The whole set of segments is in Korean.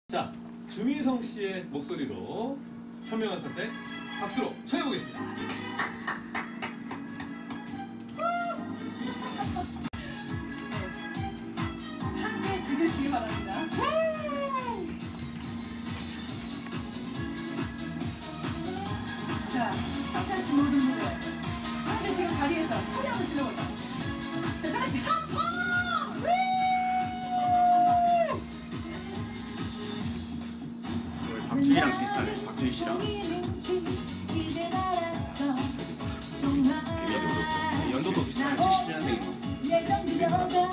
자, 주미성 씨의 목소리로 현명한 선택 박수로 청해보겠습니다. 함께 즐기시기 바랍니다. 자, 청춘씨 모든 분들 함께 지금 자리에서 소리 한번 질러보자. 자, 다같이 함성! 박준이랑 비슷하네. 박준희 씨랑. 연도도 비슷하네. 70년생이고.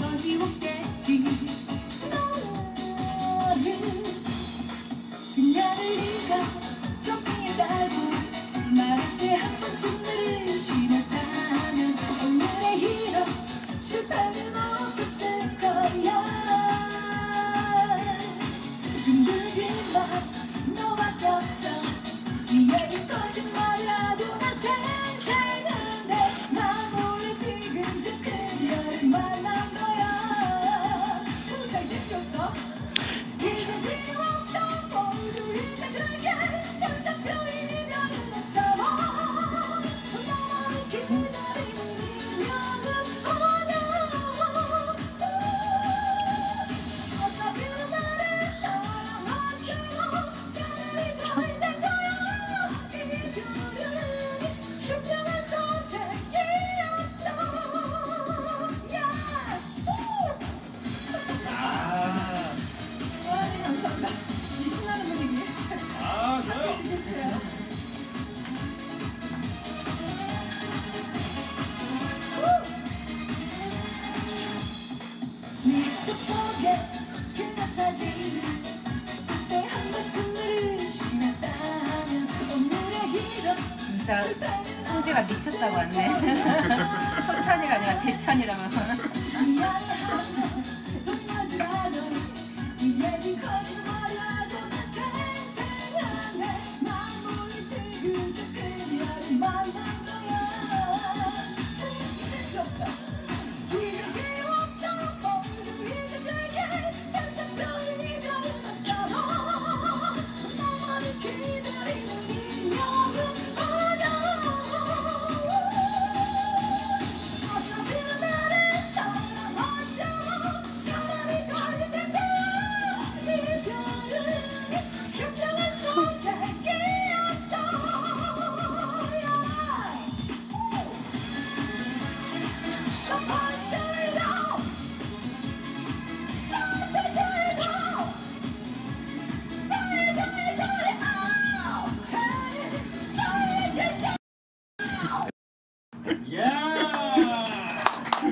한 번쯤 나를 쉬었다면 오늘의 히로 실패는 없었을 거야. 힘들지만 너밖에 없어. 이야기 거짓말이라도 난 생생한데 난 몰래 지금 그 그녀를 만난 거야. 잘 지켰어? 이제 필요 없어. 모두 이제 즐겨. 천사별이 이별은 없잖아. 너만 기다리는 인연은 아냐. 어차피 나를 사랑하셔. 차라리 잘 된 거야. 이별은 현명한 선택이었어. 야! 아, 네, 감사합니다. 이 신나는 분위기. 좋아요. 지켜주세요. 미스터 속에 그녀 사진 그때 한 번쯤 나를 쉬었다면 오늘의 히로 진짜 성대가 미쳤다고 왔네. 소찬이가 아니라 대찬이라고. 미안하다 돌려주라도 이 얘기 거짓말이라도 난 생생하네. 난 몰래 지금 그 그녀를 만난 거야. 이제 필요 없어. 모두 이제 즐겨. 천사별은 이별은 없잖아. 너만을 기다리는 인연은 아냐. 어차피 나를 사랑하셔. 차라리 잘 된다. 이별은 현명한 선택이었어. So far, sorry, no. Sorry, oh. Hey, sorry, 이야!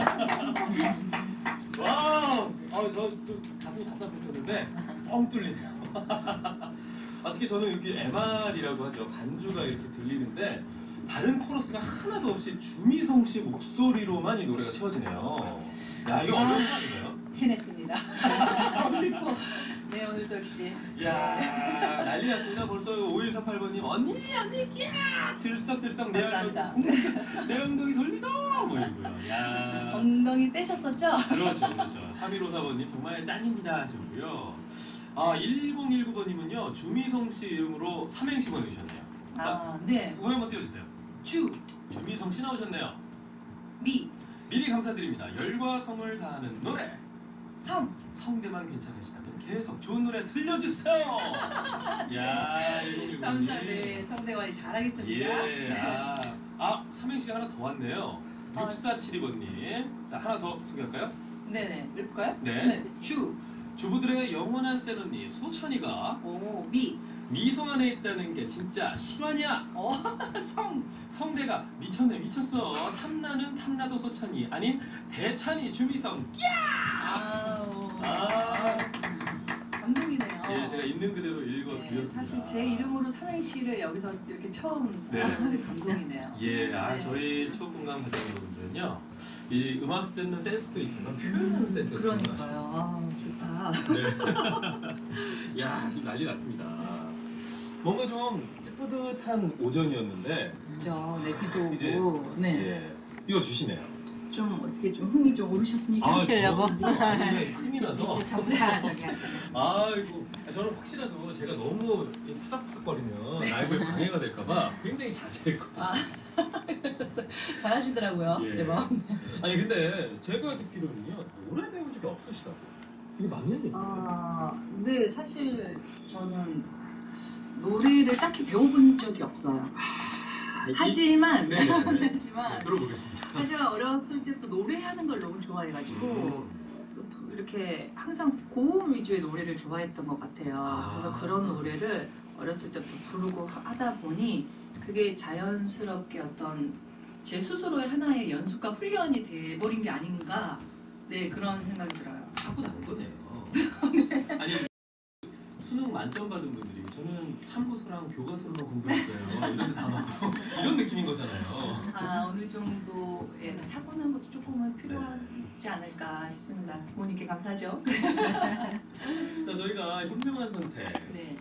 와우! 저 좀 가슴이 답답했었는데 뻥 뚫리네요. 특히 저는 여기 MR이라고 하죠. 반주가 이렇게 들리는데 다른 코러스가 하나도 없이 주미성 씨 목소리로만 이 노래가 채워지네요. 야, 이거 어려운 거 아닌가요? 해냈습니다. 그리고 네, 오늘도 역시 이야, 난리 났습니다. 벌써 5148번님 언니 끼야 들썩들썩 감사합니다. 내 엉덩이 돌리다 뭐 이거요. 야, 엉덩이 떼셨었죠? 그렇죠. 3154번님 정말 짱입니다 하시고요. 1019번님은요 주미성 씨 이름으로 삼행시 보내주셨네요. 자, 네. 운 한번 띄워주세요. 주미성 씨 나오셨네요. 미리 감사드립니다. 열과 성을 다하는 노래. 성대만 괜찮으시다면 계속 좋은 노래 들려주세요. 야, 1019번님. 감사합니다. 성대관리 잘하겠습니다. 예. 삼행시가 하나 더 왔네요. 6472번님. 자, 하나 더 소개할까요? 네네. 읽을까요? 네. 주부들의 영원한 셀언니 소천이가 미성 안에 있다는 게 진짜 실화냐? 성대가 미쳤어. 탐나는 탐나도 소천이 아닌 대찬이 주미성. 감동이네요. 예, 제가 있는 그대로 읽어드렸습니다. 사실 제 이름으로 삼행시를 여기서 이렇게 처음 네. 하는데 감동이네요. 예, 네. 저희 초공감 가족 여러분들은요, 이 음악 듣는 센스도 있지만 표현하는 센스도 있지만. 그러니까요. 좋다. 네. 야, 지금 난리 났습니다. 뭔가 좀 찌뿌듯한 오전이었는데 그죠. 네, 비도 이제 오고. 네. 예, 이거 주시네요. 좀 어떻게 좀 흥이 좀 오르셨습니까? 하시려고? 힘이 나서. 이제 전파 저기 아이고, 저는 혹시라도 제가 너무 푸닥푸닥거리면 라이브에 방해가 될까봐 굉장히 자제했거든요. 아, 그러셨어요. 잘하시더라고요. 예. 제법. 아니 근데 제가 듣기로는요 노래 배운 적이 없으시다고. 이게 맞는 얘기예요? 네, 사실 저는 노래를 딱히 배워본 적이 없어요. 하지만 네네네. 하지만 들어보겠습니다. 하지만 어렸을 때부터 노래하는 걸 너무 좋아해가지고 이렇게 항상 고음 위주의 노래를 좋아했던 것 같아요. 그래서 그런 노래를 어렸을 때부터 부르고 하다 보니 그게 자연스럽게 어떤 제 스스로의 하나의 연습과 훈련이 돼버린 게 아닌가, 네, 그런 생각이 들어요. 하고 난 거네요. 아니 수능 만점 받은 분들이 저는 참고서랑 교과서로만 공부했어요. 이런 데 다 맞고 이런 느낌인 거잖아요. 아, 어느 정도의 타고난 것도 조금은 필요하지 않을까 싶습니다. 부모님께 감사하죠. 자 저희가 현명한 선택 네.